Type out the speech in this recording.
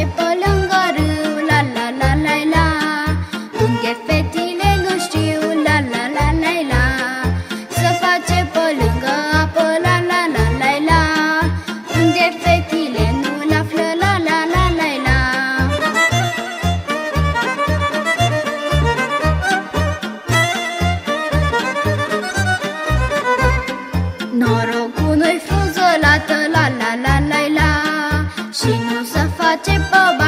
face pe lângă râu, la la la la la. Unde fetile nu știu, la la la la la. Să face pe lângă apă, la la la la la. Unde fetile nu-l află, la la la la la. Norocul nu-i frunzălată, la la la la la. Și nu se face pe